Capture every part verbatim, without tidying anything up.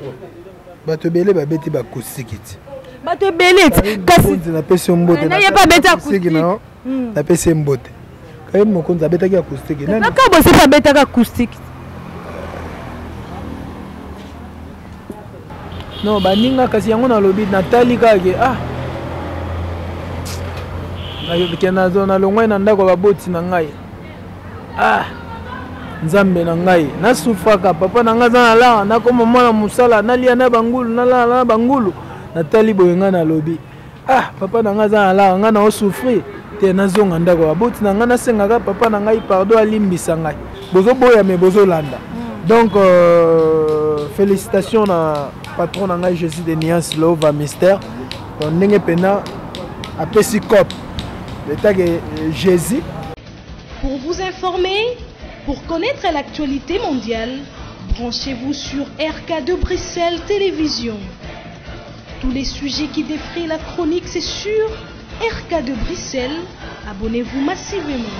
bato belé ba beti ba kosikiti bato belé kasi na pesi mbote na yeba beta kosikiti na na pesi mbote kai mokonza beta ki acoustique na ka bo se pa beta ka acoustique non baninga kasi yango na lobi Nathalie kage ah na yo kena zona longwa na ndako baboti na ngai ah nzambe na ngai na sufaka papa na nga za la na ko mama musala na lia na bangulu na la na bangulu Nathalie boyenga na lobi ah papa na nga za la nga na osufrir te na zonga ndako baboti na nga na sengaka papa na ngai pardon alimbisa ngai bozo boya me bozo landa donc euh, félicitations na patron na ngai Jésus de Nias Lova Mystère donc ndenge pena a Pesicop l'état que Jésus. Pour vous informer, pour connaître l'actualité mondiale, branchez-vous sur R K de Bruxelles Télévision. Tous les sujets qui défrient la chronique, c'est sur R K de Bruxelles. Abonnez-vous massivement.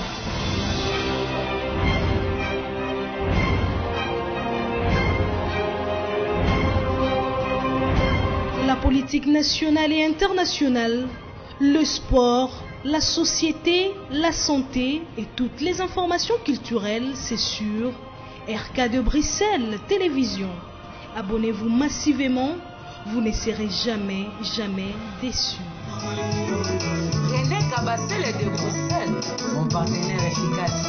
La politique nationale et internationale, le sport, la société, la santé et toutes les informations culturelles, c'est sur R K de Bruxelles Télévision. Abonnez-vous massivement, vous ne serez jamais, jamais déçus. René Kabassel de Bruxelles, mon partenaire efficace.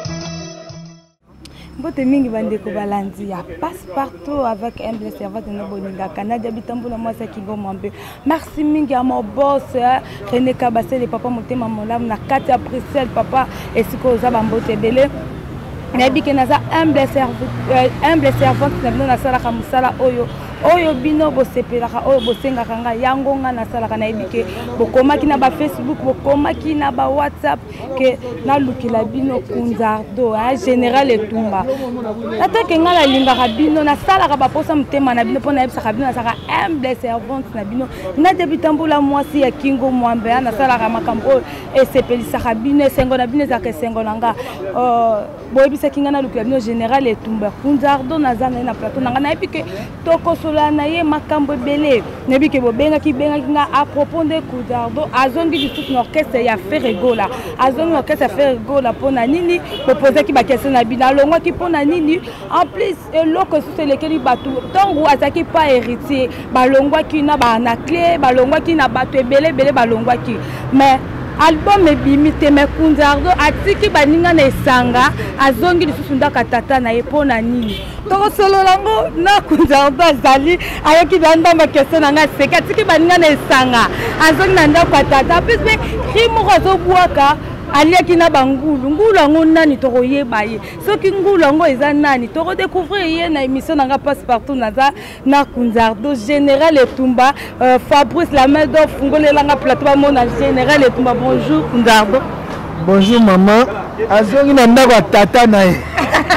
Bote mingi bandeko balandi ya passe partout avec un blessé servant de Boninga Canada bitambula moi ça qui go mwambe. Merci mingi à mon boss René Kabassel et papa motema molam na kati ya Bruxelles papa esiko za bambote belé. Na bike naza humble servant humble servant na na sala ka musala oyo oyo bino bo sepelaka oyo bo sengaka nga yango nga na sala ka na bike bokomaki na ba Facebook bokomaki na ba WhatsApp ke na lukila bino kunzardo hein général etumba atake nga la lingaka bino na sala ka ba posa mutema na bino pona yebisa ka bino na sala humble servant na bino na debitambula mwasi ya kingo mwambe na sala ka makambo e sepelisa ka bino sengo na bino za ke sengo nga euh boyebisa kinga na lukila bino général etumba kunzardo na zana na plateau nga na epike toko na ye makambo belé nebi ke bobenga ki benga nga à propos de Kunzardo azongi du tout orchestre ya Ferregola azongi orchestre Ferregola pona nini proposer ki ba question na bina longwa ki pona nini en plus eloko sous lesquels batu tongu azaki pas héritier balongwa ki na ba na clé balongwa ki na batu belé belé balongwa ki mais album ebimite me Kunzardo atiki baninga na esanga azongi lisusu ndaka tata na epona nini toko solo lango na Kunzardo azali ayaki banda ma question na nga seka atiki baninga na esanga azongi na ndaka tata plus me krimo ko bwaka aliaki na bangulu ngulu ngo nani toko yeba ye soki ngulu ngo eza nani toko découvrir ye na émission nga passe partout naza na Kunzardo général Etumba euh, Fabrice la main d'or fungolela nga plateau mona général Etumba bonjour Kunzardo. Bonjour maman azongi na ndako tata na ye.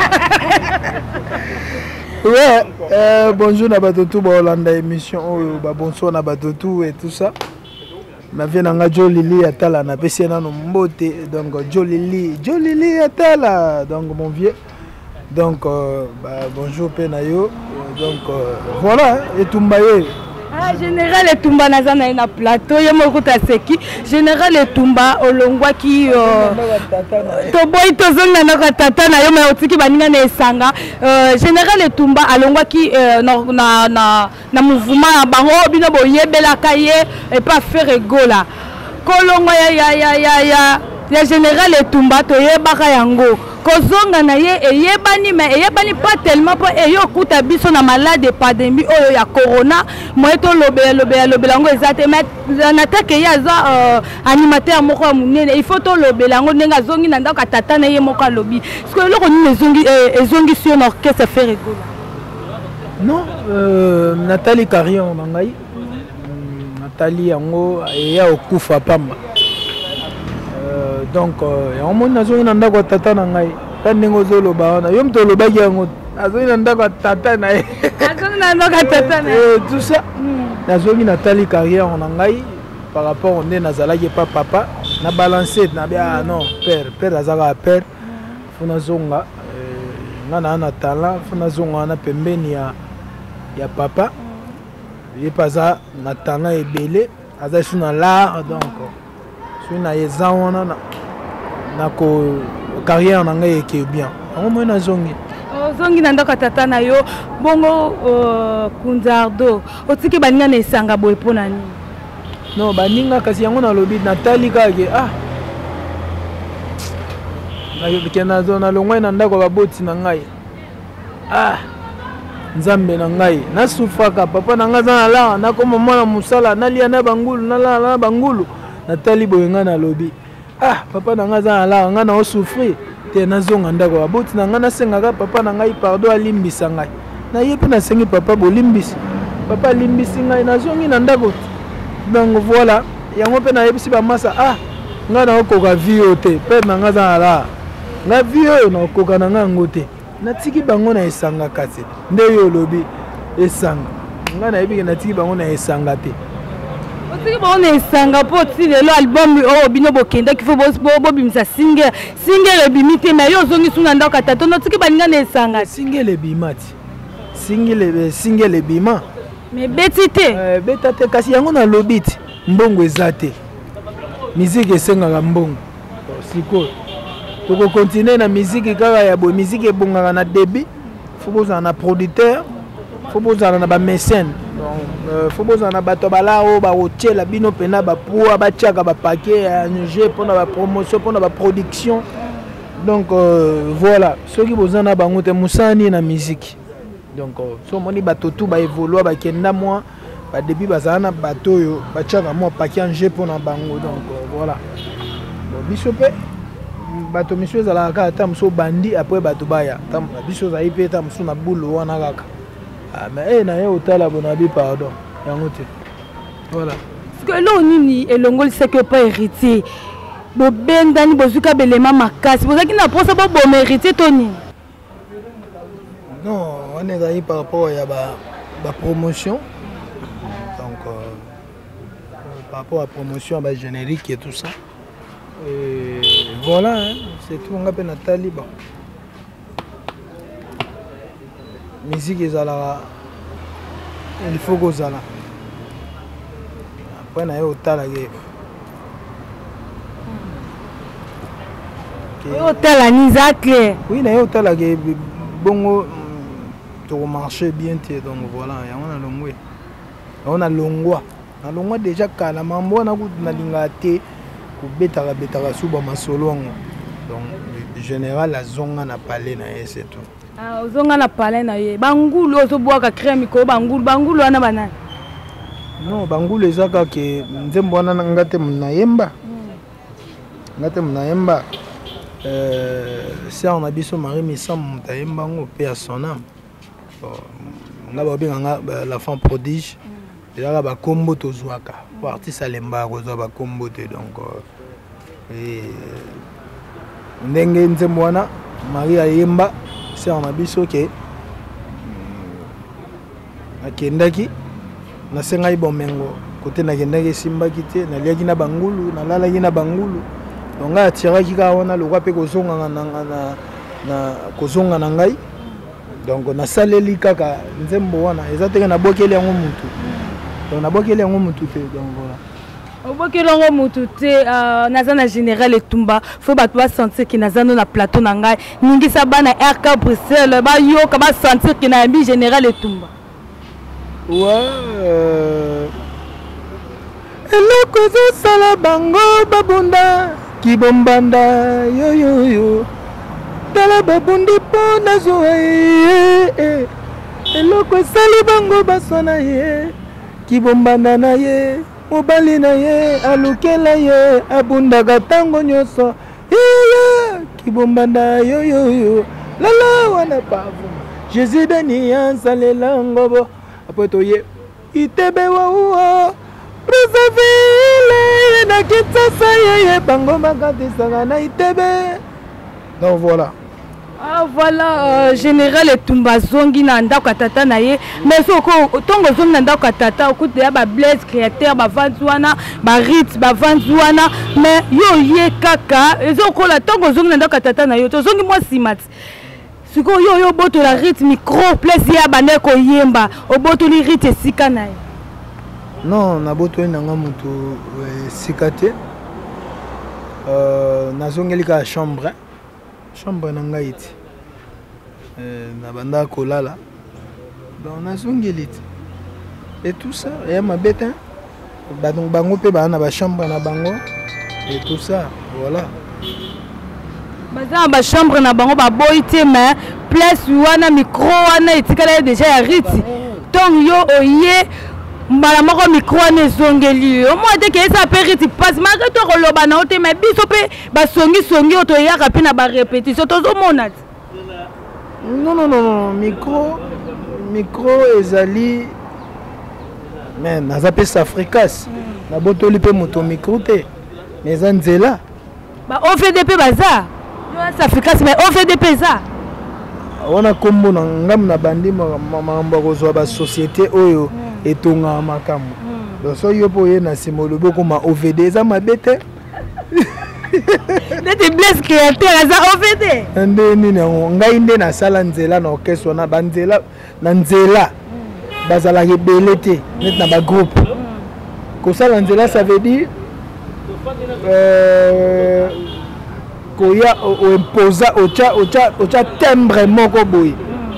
Ouais euh, bonjour na batotu ba Hollanda émission oh, ba bonsoir na batotu et tout ça. Ma vie nanga Jolili atala na pesi na no mbote donc Jolili Jolili atala donc mon vieux donc euh, bah, bonjour penayo donc euh, voilà Etumba ye ah général Etumba naza na na plateau ye moko ta seki général Etumba olongwa ki to boy to zonga na tata na yo ma otiki baninga na esanga général Etumba alongwa ki na na na mouvement bango bino boyebela kaye et pas faire gola kolongwa ya ya ya ya ya ya général Etumba to yebaka yango kozonga na ye eyebani mais eyebani pas tellement pour eyo kuta biso na malade pandémie oyo ya corona moi to lobela lobela lobela ngo ezate mais na take ya za animateur moko ya munene il faut to lobela ngo ndenga zongi na ndaka tata na ye moko lobi parce que loko ni ezongi ezongi sur un orchestre faire rigolo non euh, Nathalie Carrion mangai Nathalie yango ya okufa pamba donc on m'a dit que ndako tata na ngai tandengo zolo ba na yom to lobaki yango azoni na ndako tata na ye azoni na ndako tata na et tout ça nazongi Nathalie Carrière na ngai par rapport on est nazalaki pas papa na balancer na bien non père père azaka père fona zonga ngana na talent fona zonga na pembeni ya ya papa ye paza na tana ebele aza sur na l'art donc sur na eza wana na ko carrière na ngai eke bien yango moi na zongi zongi na ndako tata na yo bongo Kunzardo otiki baninga na esanga boye pona nini non baninga kasi yango na lobi natali kake ah na na zona longwe na ndako baboti na ngai ah nzambe na ngai nasufaka papa na ngai za na la na koma mwana musala nalia na bangulu na la na bangulu natali boye nga na lobi ah papa na ngai za na la nga na osufrir te nazonga ndako baboti na ngai nasengaka papa na ngai pardon alimbisa ngai na ye pe nasengi papa bolimbisi papa limbisi ngai nazongi na ndako donc voilà yango pe na yebisi bamasa ah nga na okoka vie te pe na ngai za na la na vie na okoka na ngai ngo te natiki bango na esanga kasi nde yo lobi esanga nga na yebi natiki bango na esanga te otiki bango na esanga po ti lelo album oyo bino bokenda kifo bobimisa single single ebimi te mais yo ozongi suna ndako atata notiki baninga na esanga single ebima ti single single ebima mais beti te beta te kasi yango na lobi ti mbongo eza te miziki esengaka mbongo sikoyo toko continuer na musique kaka ya bo musique ebongaka na débit faut bozala na producteur faut bozala na ba mécène donc faut bozala na bato balao ba hotel bino pena ba poa ba tiaka ba paquet ya jeu pour na ba promotion pour na ba production donc euh, voilà ceux qui bozana bango te musani na musique donc euh, so moni bato tout ba évoluer ba kenda moi ba débit bazana na bato yo ba tiaka moi paquet en jeu pour na bango donc euh, voilà bon bisope bato monsieur zala ka ta muso bandi après bato baya tam biso za ipe ta muso na bulo wana kaka ah mais eh na ye otala bonabi pardon yango te voilà parce que lo nini elongoli c'est que pas héritier bo bendani bozuka belema makasi bozaki na posa bo bo héritier toni non on est là par rapport à ba ba promotion donc euh, par rapport à promotion ba générique et tout ça. Et voilà, hein, c'est tout. On appelle Nathalie. Bon. Musique est là. Il faut que ça là. Après, on a eu autant la guerre. Autant la Nizak. Oui, on a eu autant la guerre. Bon, tu marcher bien, donc voilà. On a l'ongoué. On a l'ongoué. On a l'ongoué déjà quand la mambo on a goûté na lingate. Betara betara suba masolo donc en général la zonga na palais na c'est tout ah zonga na palais na ye bangulu ozo boaka crème ko bangulu bangulu ana banana non bangulu ezaka ke nzembo wana ngate mnayemba ngate mnayemba euh c'est on a biso mari misam mtayemba ngo pe à son âme ngaba binga la femme prodige ezaka ba kombo tozwaka artiste alemba kozwa ba kombo te donc eh ndenge nzembo wana Maria Yemba c'est en abiso ke akendaki na sengai bomengo côté na kendaki simbaki te na liaki na bangulu na lalaki na bangulu donc atiraki ka wana lokwa pe kozonga na na na kozonga na ngai donc na saleli kaka nzembo wana ezateke na bokeli yango mutu donc na bokeli yango mutu te donc voilà obokeli yango mutu te naza na général etumba faut bato basentir ki naza no na plateau na ngai ningisa bana R K Bruxelles bayoka basentir ki na yambi général etumba ouais eloko ezosala bango babunda kibombanda yoyoyo tala babundi mpo nazwa ye eloko esali bango baswana ye kibombanda na ye mobali na ye alukela ye abundaka ntango nyonso yeye kibombanda yoyoyo lala wana pavu jésus beni ansalela ngobo apo toye itebe wauo Brazzaville na Kinshasa yeye bango makatisaka na itebe donc voilà. Ah voilà, euh, général Etumba zongi na ndako tata na ye mais soko tongo zongi na ndako tata okuti ya ba Blaise créateur ba vanzwana ba Ritz ba vanzwana mais yo ye kaka ezoko la tongo zongi na ndako tata na yo to zongi moi simati siko yo yo boto la rythme micro place ya bande ko yemba oboto li rythme sika na non na boto nanga mutu sika te euh nazongeli ka chambre chambre na ngai ti euh na banda ko lala donc nazongeli ti et tout ça et ma bête hein ba donc bango pe ba na ba chambre na bango et tout ça voilà baza ba chambre na bango ba boité mais place wana micro wana etikala déjà ya riti donc yo oye mbala moko micro wana ezongeli yo moi te ke ça peut riti passe malgré to koloba na ote mais biso pe ba songi songi oto ya rapi na ba répétition tozo mona non non non non micro micro ezali mais naza pe Africa's na botoli pe moto micro te mais anzela ba O V D P baza yo Africa's mais O V D P za on a kombo na ngam na bandi mambo kozwa ba société oyo etonga makambo donc so yo po ye na simolobo ko ma O V D za mabete Nete blesse créateur za O V D ande nini ngai nde na sala nzela na orchestre na banzela na nzela bazala rebelle te net na ba groupe ko sala nzela ça veut dire euh koya o imposa ocha ocha ocha timbre moko boy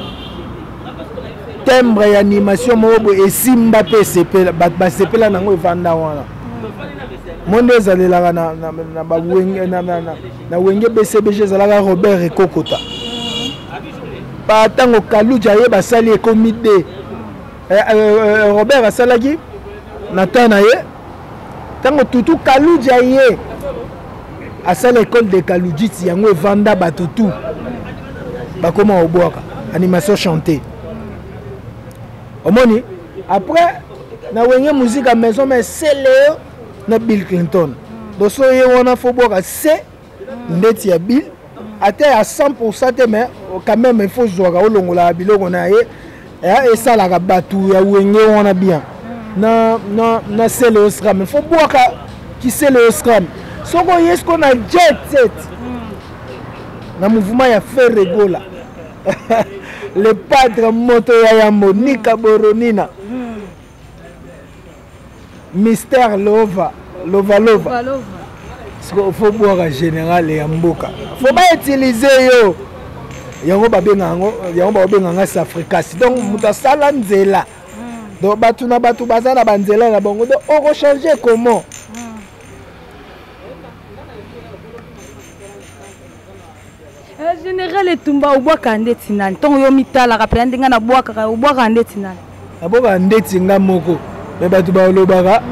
timbre ya animation moko boy esimba pe sepela ba sepela nango evanda wana monde ezalelaka na na ba wenge na na na wenge B C B G ezalaka Robert Ekokota pa tango Kaluja ye basali ekomi de Robert asalaki na tana ye tango tutu Kaluja ye à l'école de Kalujiti yango evanda batutu bakoma obwaka animation chantée omoni après na wenge musique à maison mais c'est Léo na Bill Clinton donc so ye wana fo bwaka c'est ndeti ya Bill ate à cent pour cent mais quand même il faut zoaka olongola biloko na ye et ça la batu ya wenge wana bien na na na c'est le scram il faut bwaka qui c'est le scram. Soko yes qu'on a jet set. Na mouvement ya faire regola. Le padre moto ya yambo Nika Boronina. Mystère Lova, Lova Lova. Soko faut boire général ya mboka. Faut pas utiliser yo. Yango babenga ngo, yango babenga nga Africa's. Donc muta sala nzela. Donc batu na batu bazana banzela na bango. Donc on va changer comment? Général etumba obwaka ndeti nani ton yo mitala rapela ndinga na bwaka obwaka ndeti nani aboka ndeti nga moko me batu ba lobaka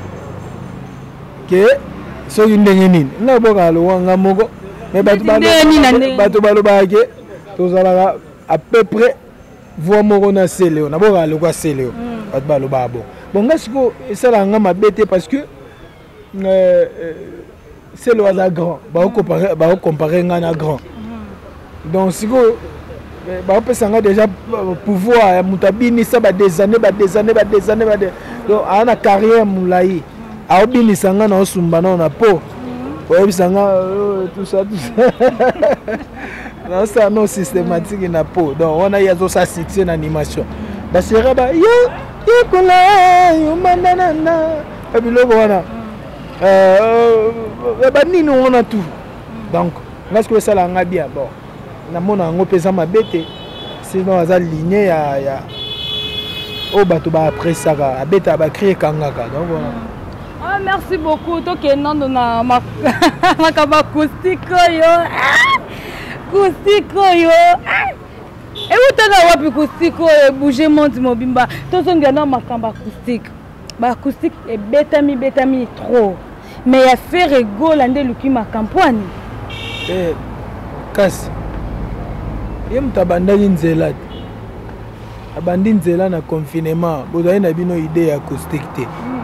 ke so ndenge nini nga boka lo nga moko me batu ba batu ba lobaka ke tozalaka à peu près voix moko na seleo na boka lo kwa seleo batu ba lobaka bon bon nga siko esala nga mabete parce que euh c'est le hasard grand ba comparer ba comparer nga na grand. Donc si vous avez déjà pouvoir mutabini ça ba des années ba des années ba des années ba donc ana carrière moulayi a obini sanga na osumba na na po oyebi sanga tout ça tout ça non ça non systématique na po donc on a yazo ça succès en animation ba sera ba yo yo kola yo mandana na et puis logo wana euh ba nini on a tout donc est-ce que ça la nga bien bon na mona ngo pesa mabete sinon aza ligne ya ya o bato ba après ça ba beta ba créer kangaka donc voilà. Ah merci beaucoup to ke nando na ma makaba acoustique yo acoustique yo et vous tanga wapi acoustique yo bouger monte mobimba to songa na makamba acoustique ba acoustique e betami betami trop mais ya faire rigole ande luki makampwani eh kasi ye mutabandaki nzela te abandi nzela na confinement bozali na bino idée ya acoustique te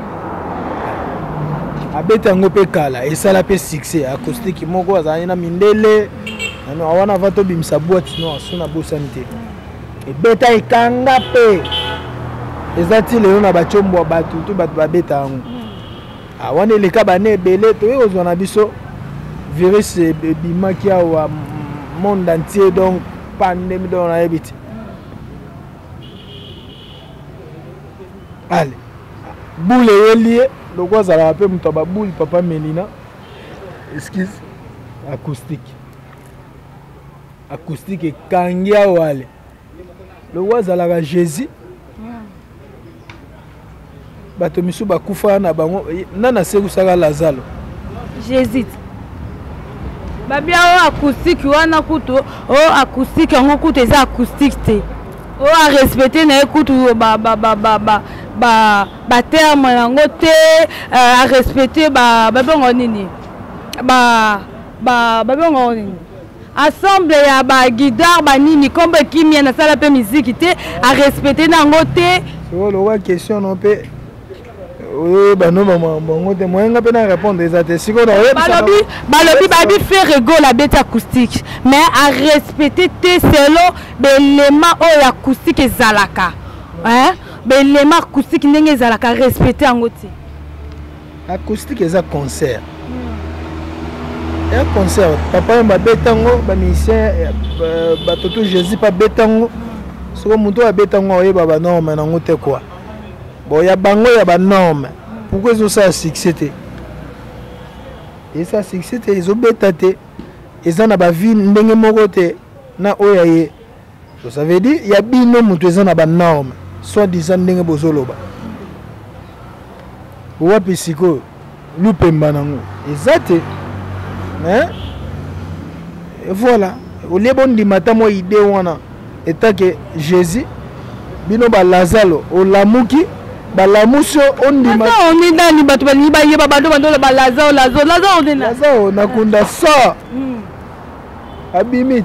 abeta yango mpe kala esala mpe succès acoustique moko azalaki na mindele awana va tobimisa boîte no aso na bosani te ebeta ekanga mpe eza ti lelo na bacombo ya bato to bato babeta yango awana eleka bana ebele toye kozwa na biso virus ebimaki awa monde entier donc pande midona na yebiti. Allez. Boule yelié, le quoi ça la paix muto ba boule papa Melina. Excuse. Acoustique. Acoustique et kangia wale. Le quoi ça la Jésus. Bato misu bakufa na bango nana seku saka Lazalo. Jésus. Babia o acoustique wana kutu o acoustique ngo kutu eza acoustique te. O a respecter na kutu ba ba ba ba ba ba ba terme nango te a respecter ba ba bongo nini. Ba ba ba bongo nini. Ensemble ya ba guitare ba nini kombe kimia na sala pe musique te a respecter nango te. So lo wa question non pe. Oui, bah non, maman, bon, on moi, on peut répondre des athées. Si on a Balobi, Balobi, Babi fait rigolo la bête acoustique, mais à respecter tes selon l'élément acoustique et zalaka, hein, l'élément acoustique n'est zalaka respecter en côté. Acoustique et ça concert. Un concert, papa m'a bétango, bah musicien, bah toto Jésus pas bétango. Si on monte à bétango, oui, bah non, mais non, on quoi. Bon, il y a bango, il y a des normes. Pourquoi ils ont ça succès? Et ça succès, ils ont bêté. Ils ont une vie, ils ont une na oyaye. Ça veut dire il y a bien nombre de gens des normes. Soit disant ils ont bozoloba. Ou à psycho, loupemba nango. Exact. Hein? Et voilà. Au lieu bon di matin moi idée wana. État que Jésus, bino ba Lazalo, au lamuki. Balamuso on dit ma on est dans les bateaux ni ba yeba bando bando la Lazaro Lazaro Lazaro on est là Lazaro nakunda ça abimit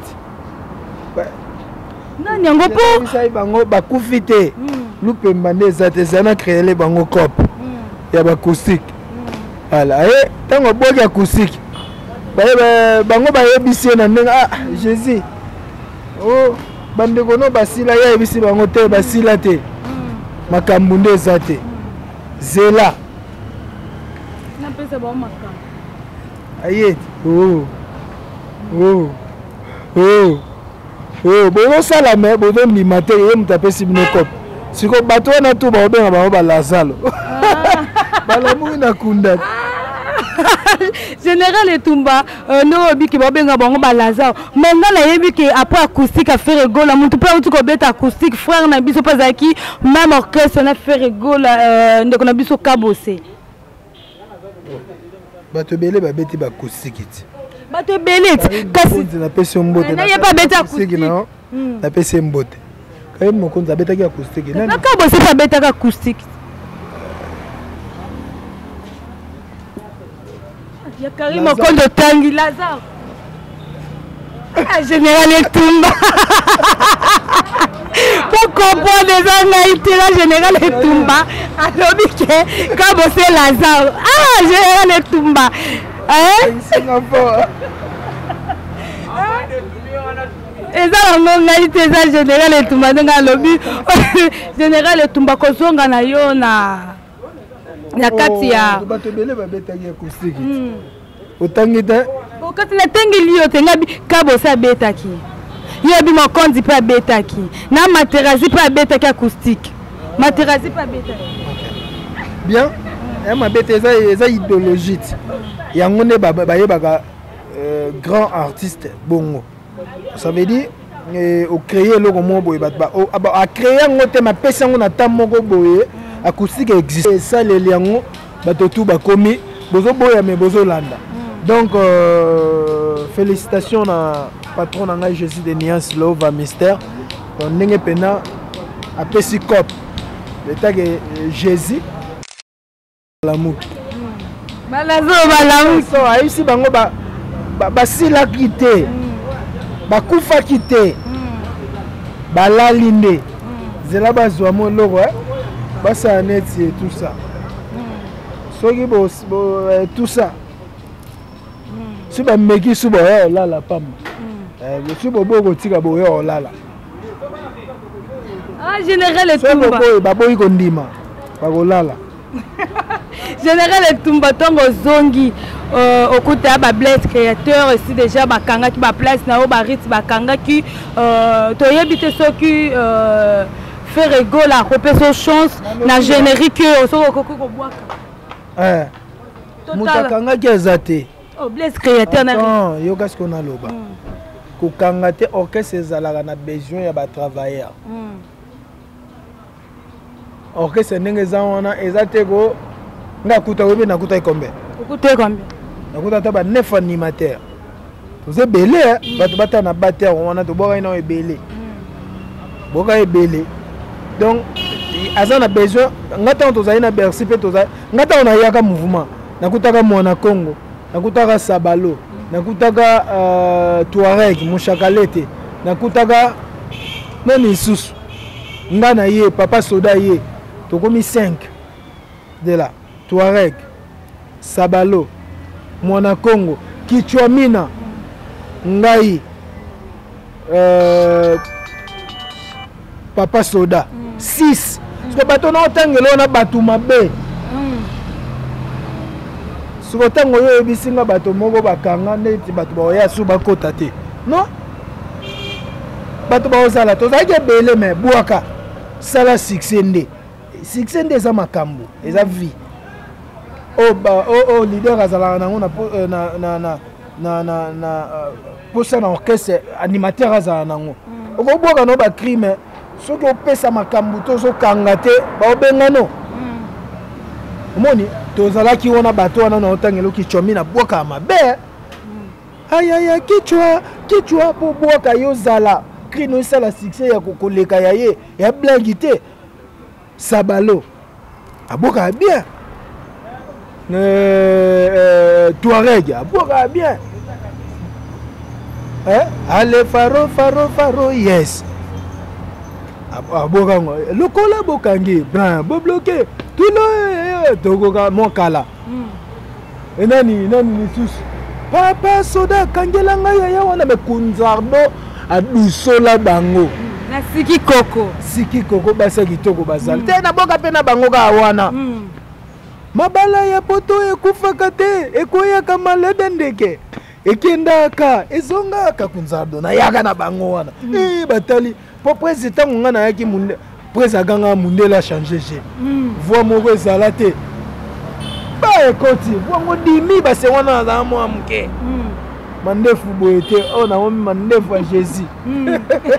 nani yango po sai bango bakufite lupemba ndeza tezana créer les bango cop ya ba acoustique voilà eh tango boki acoustique ba bango ba yebisi na ndenga ah Jésus oh bande kono basila ya yebisi bango te basila te makambo nde eza te zela napesa ba makambo ayeti oh oh oh oh bono sala me bono ndima te ye mutu apesi bino kope siko bato wana tu baobenga bango ba Lazalo balamuki na kunda Général Etumba no biki babenga bango ba Lazaro maintenant na yebi que après acoustique a fait rigolo mutu pe utu ko beta acoustique frère na biso pazaki même orchestre na fait rigolo ndeko na biso kabose bato belé ba beti ba acoustique ti bato belé kasi na pesi mbote na yeba beta acoustique na pesi mbote kaye mokonza beta ki acoustique na kabose pa beta acoustique il y a carrément compte de Tanguy Lazare. Ah, Général Etumba. Pour comprendre les années, la Général Etumba. Alors, comme c'est Lazare. Ah, Général Etumba. Hein? Et ça, on a été ça, Général Etumba. Dans le lobby, Général Etumba, Kozonga na yo na. La katia. Bato belé ba beta ki acoustique. Otangita. O kati na tengeli yo tenga bi kabo sa beta ki. Yo bi mo kondi pa beta ki. Na materazi pa beta ki acoustique. Materazi pa beta. Bien. Eh ma beta eza eza idéologie. Yango ne ba ba yeba grand artiste bongo. Ça veut dire au créer le roman boy ba a créer ngote ma pesa ngo na tamoko boye. Acoustique existe et ça les liango bato tout ba komi bozo boya mais bozo landa donc euh, félicitations na patron na Jésus de Niance Love Mystère on ndenge pena a pesi cop le tag Jésus l'amour balazo balamu so aisi bango ba ba sila kité ba kufa kité ba lalinde zela bazwa mo loro basa net et tout ça soki bo tout ça si ba meki subo yo la la pam eh si bo bo tika bo yo la la ah Général Etumba so bo ba boyi kondima ba ko la la Général Etumba tongo zongi euh, au côté de Blaise créateur ici déjà bakanga qui ba place na o ba rit bakanga qui euh to yebite so qui euh faire rigolo la repère so chance na générique so ko ko boaka eh mutakanga ki azate oh Blaise créateur na non yo qu'est-ce qu'on a loba ko kanga te orchestre ezalaka na besoin ya ba travailleurs orchestre ndenge za wana ezate ko ngakuta ko be nakuta ikombe okuta combien nakuta ta ba neuf animateurs toze belé bato bata na batteur wana to boka ina ebelé boka ebelé donc azana besoin ngata to za ina Bercy pe to za ngata on ayaka mouvement nakutaka mwana Congo nakutaka Sabalo nakutaka euh, Touareg Mushakalete nakutaka nani susu ngana ye Papa Soda ye to komi cinq de là Touareg Sabalo mwana Congo Kichwamina ngai euh, Papa Soda mm. six mm. so bato na otangelo na bato mabe mm. so tango yo ebisinga bato moko bakanga neti bato baoya su bakota te non bato baosala tozalaki ebele me bwaka sala succès nde succès nde eza makambo eza vie o ba o o leader azalaka nango na na na na na na na posa na orchestre animateur azala nango okobwaka no bacrime soki opesa makambo tozokanga te baobenga no omoni tozalaki wana bato wana na otangelo kichwami na bwaka mabe ayaya kichwa kichwa po bwaka yozala crino esala succès ya koleka ya ye ya blangi te Sabalo abwaka bien euh, euh, Touareg abwaka bien eh ale faro faro faro yes aboka ngo lokola bokangi bran bo bloqué tulo tokoka mokala enani nani lisusu Papa Soda kangela ngai ya wana me kunzardo adusola bango na siki koko siki koko basa kitoko bazali te na boka pe na bango ka wana mabala ya poto ekufaka te ekoyaka malade ndeke ekendaka ezongaka kunzardo na yaka na bango wana mm. eh batali po président ngana yaki munde président nga munde la changer je mm. voix moko ezala te ba ekoti bongo dimi ba se wana za mo amke mm. mandefu boete o na momi mandefu ya Jésus mm.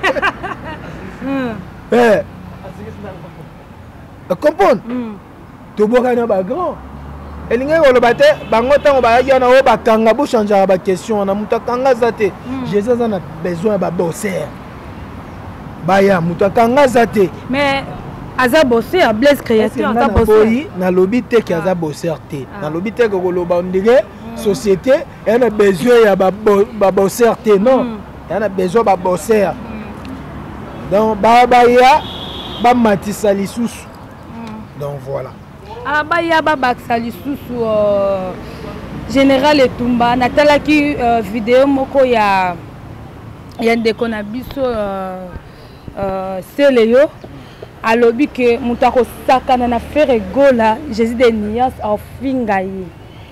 eh comprendre mm. to boka na ba grand elinga koloba te bango ntango bayaki wana oyo bakanga bochangeaka baquestion wana moto akanga aza te Jésus aza na besoin ya babosser baya moto akanga aza te mais aza bosser Blaise créateur aza bosser nalobi te ke aza bosser te nalobi te ke koloba ndenge société eya na besoin ya babosser te non eya na besoin babosser donc baya bamatisa lisusu donc voilà ah bah ya ba baksa lisusu euh, général Etumba natalaki euh, vidéo moko ya ya ndeko na biso euh, euh, Seleyo alobi ke mutu akosakana na faire gola Jésus de Nias afinga ye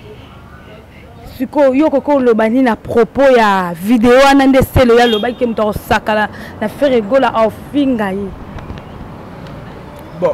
siko yo koko lobani na propos ya vidéo wana nde Seleyo alobaki ke mutu akosakana na faire gola afinga ye bon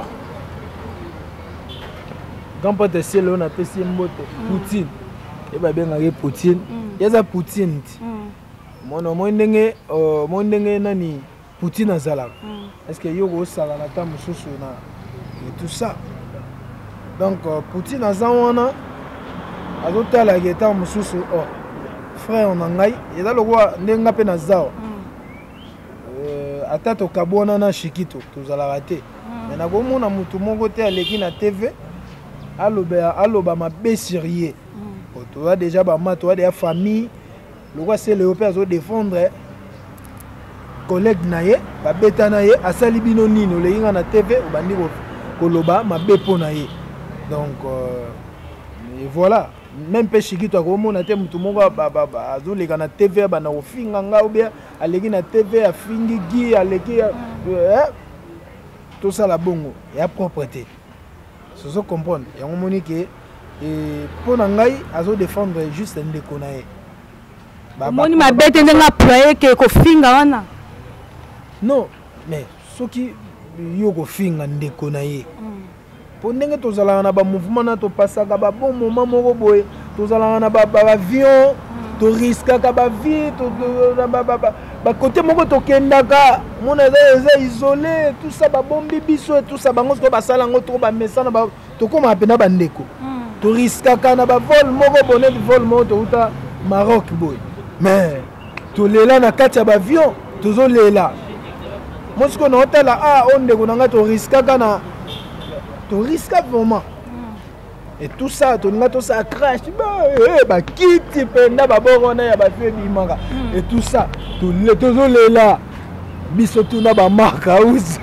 quand pas de ciel on a pesi mbote Poutine et ba bengaki Poutine yaza Poutine mono mondenge mondenge nani Poutine azala est-ce que yo ko sala na ta mususu na et tout ça donc Poutine azawana azotala geta mususu oh frère on ngai eza lokwa ndenga pe na zao euh atato kabona na shikito tozala raté mais na komona mutu moko te aleki na T V aloba aloba mabe sérieux tu vois déjà ba ma toi des famille le roi c'est le père zo défendre collègue naye ba beta naye asali bino nino le inga na T V obandi ko loba mabe pona ye donc euh, et voilà même pe shikito ko mona te mutu moko ba ba azo le kana T V ba na ofinga nga ou bien aleki na T V afingi gi aleki euh, tout ça la bongo et à propreté. Ce que comprendre et on monique et pour ngai azo défendre juste ndeko na ye moni mabete ndenga ployer ke ko finga wana non mais soki yo ko finga ndeko na ye po ndenge tozalaka na ba mouvement na to pasaka ba bon moment moko boye tozalaka na ba avion to risquaka ba vie to ba ba côté moko to kendaka mona eza isolé tout ça ba bombi biso et tout ça bango to basala ngo to ba mesana ba to koma pena ba ndeko to risquaka na ba vol moko bonnet vol moko to uta Maroc boy mais to lela na kati ya ba avion tozo lela moi ce qu'on a hôtel ah on ndeko nanga to risquaka na to risquaka vraiment et tout ça to nga to ça crash ba eh ba kiti penda ba borona ya ba fie bimanga et tout ça to le tozo lela biso tuna ba marque house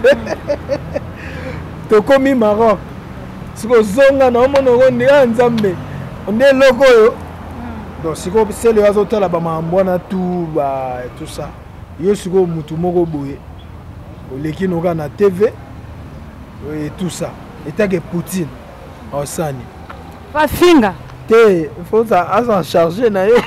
to komi Maroc siko zonga na mono ronde nzambe onde loko yo donc siko sele wazo tala ba mambona tout ba tout ça yo siko mutu moko boye oleki noka na T V et tout ça et que Poutine osani pas finga te faut ça à charger na yo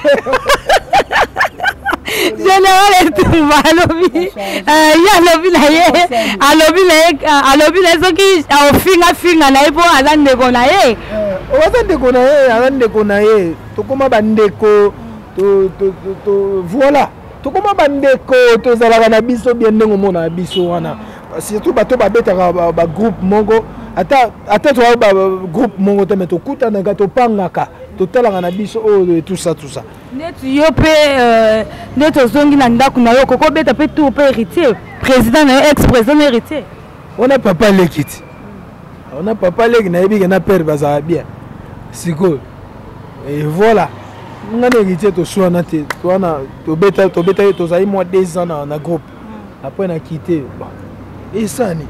général Etumba alobi ya alobi na ye alobi na ye alobi na soki ofinga finga na ye po ala ndeko na ye oza ndeko na ye ala ndeko na ye tokoma bandeko to to to voilà tokoma bandeko tozalaka na biso bien ndenge omona na biso wana surtout bato babetaka ba groupe moko ata ata to ba groupe moko te mais tokutanaka topangaka totalaka na biso oyo tout ça tout ça neti yo pe neti ozongi na ndako na yo koko beta pe tout pe héritier président na ex président héritier on a papa lekiti on a papa leki na yebi na père bazala bien siko et voilà ngana héritier to soana te to wana to beta to beta to zai moi deux ans na, na groupe après na quitté bon et ça ni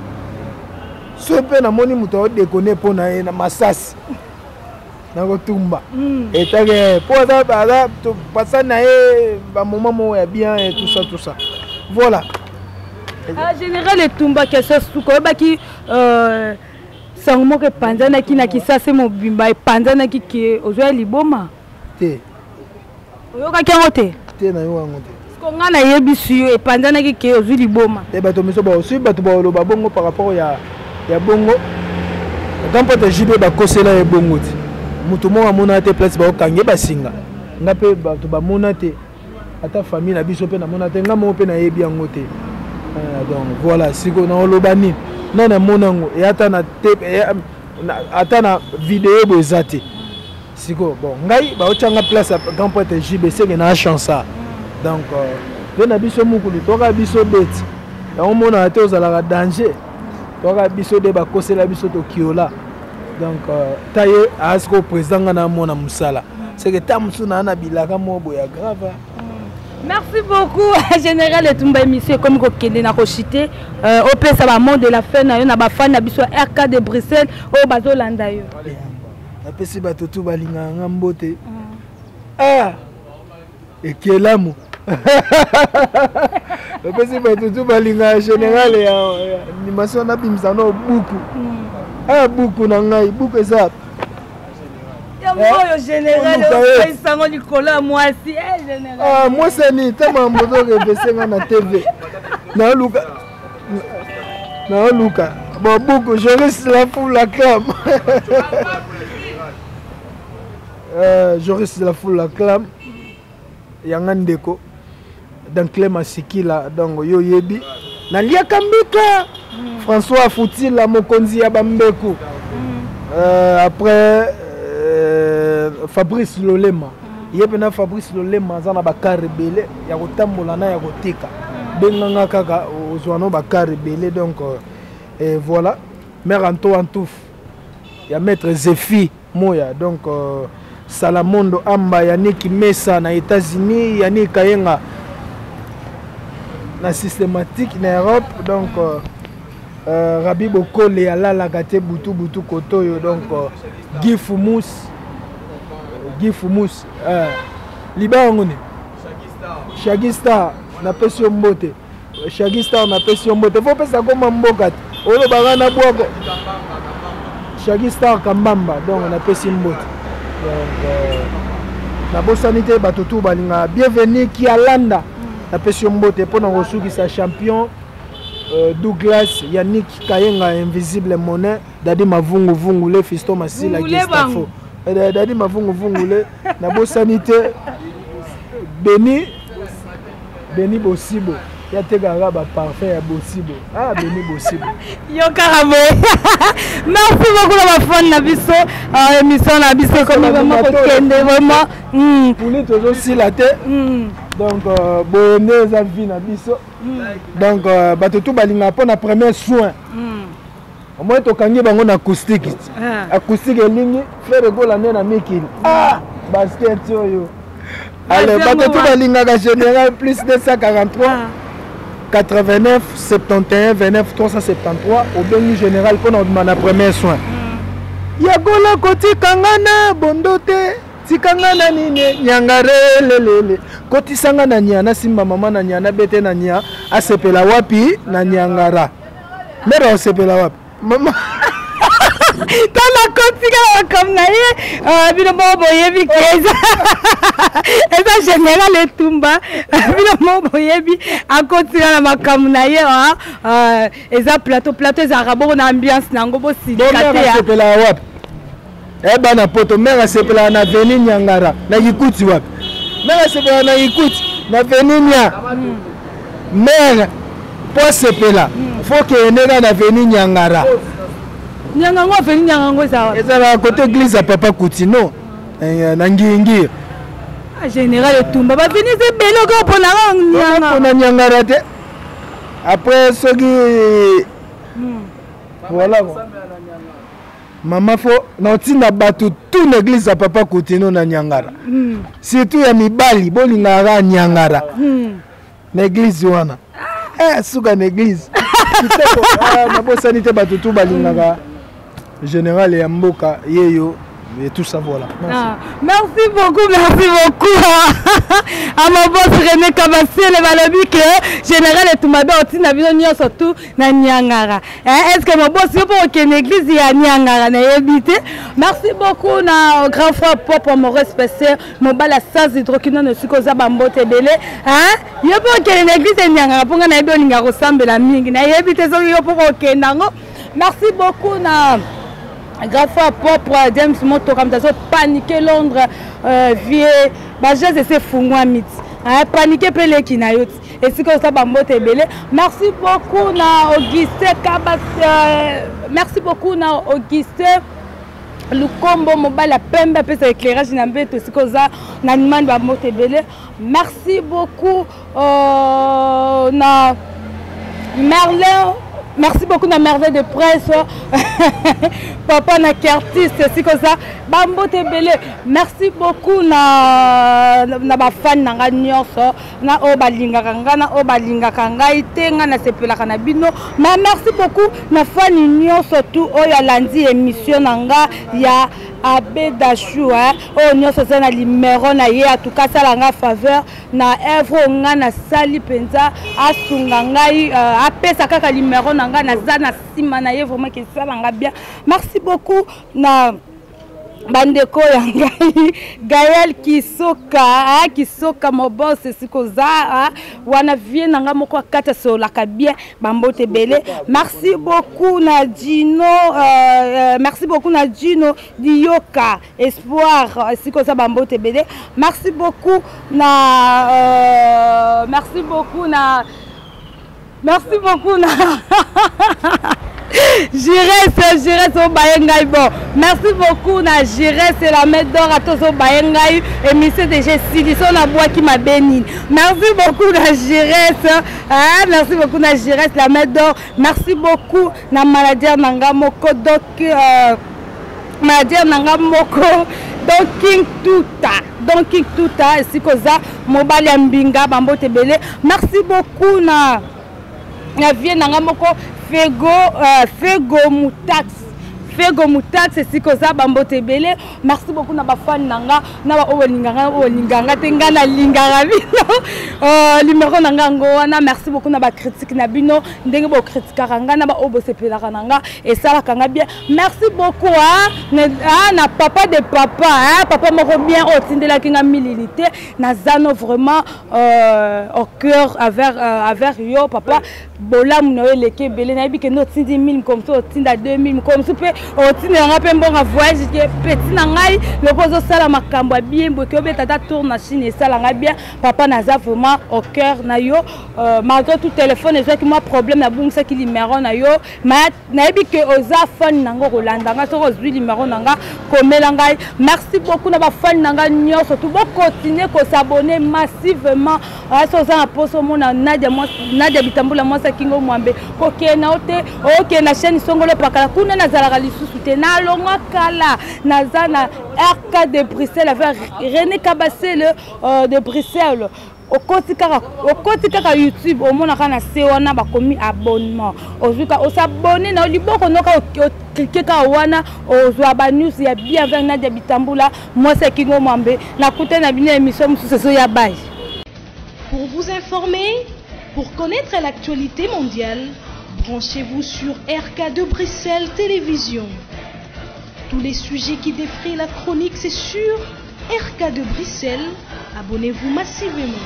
so pe na moni muto déconner pour na na masasi na kotumba et take pour ça ba to passa na e ba moment mo ya bien et tout ça tout ça voilà ah général Etumba que ça suko ba ki euh sango ke panzana ki na kisase mo bimba e panzana ki ke ozwa liboma te oyo ka kengo te te na yo wango te ko ngana yebisu yo e panzana ki ke ozwa liboma te bato miso ba osu bato ba lo ba bongo par rapport ya ya bongo quand peut J B ba kosela e bongo ti mutu mo amona te place ba okange ba singa nga pe bato ba mona te ata famille na biso pe na mona te nga mo pe na yebi yango te donc voilà siko na oloba nini non na monango et ata na te ata na vidéo bozate siko bon ngai ba ochanga place quand peut J B c'est que na chance donc pe na biso mukulu toka biso beti ya omona te ozala danger toka biso de ba kosela biso to kiola donc taye asko président na mona musala c'est que tamsu na na bilaka mobo ya grave. Merci beaucoup général Etumba émission comme ko kende na ko chité euh au pesa ba monde de la fin na yo na ba fan na biso R K de Bruxelles o bazo landa yo na pesi ba tutu balinga ngambote ah et kelamu na pesi ba tutu balinga général ya animation na bimsano buku ah buku na ngai buku eza Moi, général, je suis un Nicolas, moi aussi, général. Ah, moi, c'est ni tellement moto que na T V. Na Luka. Na Luka. Bon, beaucoup, je reste la foule, la clame. euh, je reste la foule, la clame. Yangandeko. Dans Clément Sikila, donc yo yebi. Na lia kambika. François Fouti, la mokonzi ya Bambeko. Euh, après. Fabrice Lolema yepena Fabrice Lolema zana bakare belé ya kotambola na ya koteka benganga kaka ozwano bakare belé donc et voilà mère Antoine Touf ya maître Zephi moya donc euh, Salamondo Amba Yannick Mesa na États-Unis Yannick Kayenga na systématique na Europe donc euh, euh, Rabi Bokole alala kate butu butu kotoyo donc euh, Guy Fumous Guy Fumous euh liba ngoni Shagistar na pesi mbote Shagistar na pesi mbote faut pesa koma mboka olo bagana bwako Shaggy Star Kambamba, donc on a fait Simbote. Donc, euh, la bonne sanité, Batotou Balinga. Bienvenue qui a Landa. La fait Simbote pour nous ressourcer sa champion. Euh, Douglas, Yannick Kayenga, Invisible Monnaie, Dadi Mavungu Vungu, le fiston Massi, la Gestafo. Dadi Mavungu Vungu, la bonne sanité. Béni, Béni Bossibo. Il y a des parfait à Bossibo. Ah, Béni Bossibo. Yo Karabé. Merci beaucoup à ma femme Nabiso. Émission Nabiso comme vraiment vraiment. Pour nous toujours si la tête. Donc bonne vie Nabiso. Donc batoto balinga pour la première soin. Au moins to kangi bango na acoustique. Acoustique ligne frère go la na mekili. Ah, basket yo. Allez, batoto balinga général plus deux cent quarante-trois. quatre-vingt-neuf, soixante et onze, vingt-neuf, trois cent soixante-treize au Béni général pour notre premier soin. Yagola koti kangana bondote tikangana nini nyangare lelele koti sangana nyana simba mama na nyana bete na nya asepela wapi na nyangara mero asepela wapi mama tala koti comme na ye bino bobo yebi keza eza général etumba bino bobo yebi akoti na makamu na ye ah eza plateau plateau za rabo na ambiance nango bo sidikate ya asepela wapi eh bana poto mera asepela na veni nyangara na yikuti wapi mera asepela na yikuti na veni nya mera po asepela faut que enega na veni nyangara Nyangango veni nyangango sawa. Eza la côté église à Papa Koutino. Na ngingi. Ah général Etumba ba veni ze belo ko pona nyanga. Pona nyangara te. Après soki voilà. Maman fo na tinda batu tout l'église à Papa Koutino na nyangara. Surtout ya mibali bolingara nyangara. L'église wana. Eh suka l'église. Kitoko na bo sanité batu tout balingara. Général et Mboka, Yeyo, et tout ça voilà. Merci. Ah, merci beaucoup, merci beaucoup à mon boss René Kabassé, le balobi que Général et tout ma belle aussi n'a vu surtout na Nyangara. Est-ce que mon boss est pour qu'une église y a Nyangara n'a habité? Merci beaucoup na grand frère Pop pour mon respect, mon bal à sas hydroquinone ne sukoza bambote belé. Hein? Yo pour qu'une église y Nyangara pour qu'on ait bien Nyangara ressemble la mingi. N'a habité ça yo pour qu'une nango. Merci beaucoup na grand frère Pop James Moto comme ça paniquer Londres euh, vieux baje c'est fungwa mit hein paniquer pele kinayoti et si comme ça bambote belé. Merci beaucoup na Auguste Kabas euh, merci beaucoup na Auguste Lukombo mobile pembe pesa éclairage na mbeto si comme ça na nimani bambote belé. Merci beaucoup euh, na Merlin. Merci beaucoup na merveille de presse. Papa na artiste c'est comme ça. Bambo Tebele. Merci beaucoup na na ba fan na nyonso na obalinga kanga na obalinga kanga itenga na sepela kana bino. Mais merci beaucoup na fan nyonso tout oya landi émission nanga ya Abedachou hein. Oh nyonso ça na numéro na ye en tout cas ça la faveur na evre nga na sali penza asunga ngai apesa kaka numéro nanga na zana sima na ye vraiment que ça nga bien. Merci beaucoup na bandeko ya ngai Gaël Kisoka Kisoka mo boss sikoza wana vie nanga moko akata so la bien bambote belé. Merci beaucoup na Dino euh, merci beaucoup na Dino Dioka Espoir sikoza bambote belé. Merci beaucoup na euh, merci beaucoup na merci beaucoup na J'irai, j'irai au Bayengaï. Bon, merci beaucoup na J'irai, c'est la main d'or à tous au Bayengaï. Et monsieur de Jessie, son abois qui m'a béni. Merci beaucoup na J'irai, hein? Merci beaucoup na J'irai, la main d'or. Merci beaucoup na maladie Nangamoko, donc euh, maladie Nangamoko, donc King Tuta, donc King Tuta, et si cosa, Mobali Mbinga, Bambo Tebele. Merci beaucoup na na vie Nangamoko. Fego, euh, Fego Moutax, Fego Moutax c'est si koza bambote belé. Merci beaucoup na ba fan nanga na ba o linganga o linganga tenga na linganga bino. Euh numéro nanga ngo wana merci beaucoup na ba critique na bino ndenge bo critique ranga na ba o bo sepela nanga et ça la kanga bien. Merci beaucoup hein na, na papa de papa hein papa moko bien au tindela kinga mililité na zano vraiment euh, au cœur avec euh, avec yo papa bola munoe leke belé na bike no tindi mille comme ça tinda deux mille comme ça pe o tinda nga pe mbonga voyage ke petit na ngai le pozo sala makambo bien bo ke obeta ta tourne machine et sala nga bien papa naza vraiment au cœur na yo euh, malgré tout téléphone et que moi problème na bungisa ki numéro na yo ma na bike oza fan nango rolanda nga so ozwi numéro nanga komela ngai merci beaucoup na ba fan nanga nyoso tout bo continuer ko s'abonner massivement à so za poso mona Nadia moi Nadia Bitambula moi Kingo Mwambe koke na ote oke na chaîne Songolo pakala kuna na zalaka lisusu te na longa kala na zana R K de Bruxelles avec René Kabassé le euh, de Bruxelles au côté kaka au côté kaka YouTube au mona kana se wana ba komi abonnement ozuka o s'abonner na liboko noka cliquer ka wana ozwa ba news ya bien avec Nadia Bitambula moi c'est Kingo Mwambe na kuta na bine émission mususu ya bai. Pour vous informer, pour connaître l'actualité mondiale, branchez-vous sur R K de Bruxelles Télévision. Tous les sujets qui défrient la chronique, c'est sur R K de Bruxelles. Abonnez-vous massivement.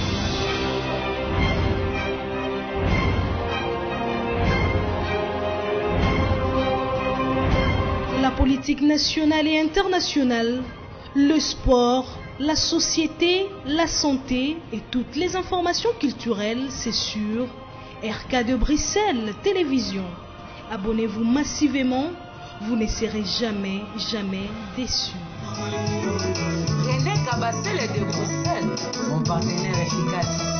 La politique nationale et internationale, le sport, la société, la santé et toutes les informations culturelles, c'est sur R K de Bruxelles Télévision. Abonnez-vous massivement, vous ne serez jamais, jamais déçus. René Kabassé de Bruxelles, mon partenaire efficace.